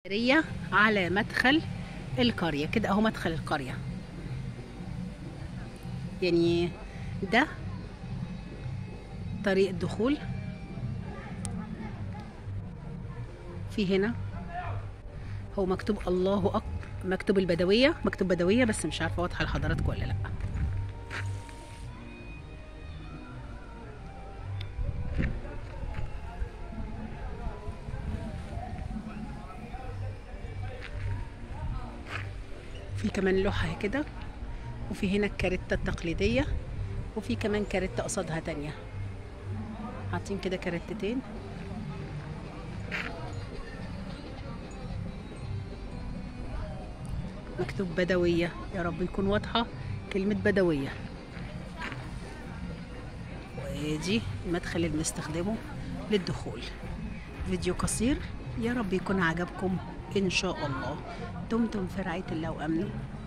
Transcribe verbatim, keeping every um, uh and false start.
رية على مدخل القرية كده اهو. مدخل القرية يعني ده طريق الدخول. في هنا هو مكتوب الله اكبر، مكتوب البدوية، مكتوب بدوية بس مش عارفة واضحة لحضراتكم ولا لا. في كمان لوحة كده، وفي هنا الكارتة التقليدية، وفي كمان كارتة قصادها تانية، حاطين كده كارتتين. مكتوب بدوية، يا رب يكون واضحة كلمة بدوية. ودي المدخل اللي بنستخدمه للدخول. فيديو قصير، يا رب يكون عجبكم إن شاء الله. دمتم في رعاية الله وأمنه.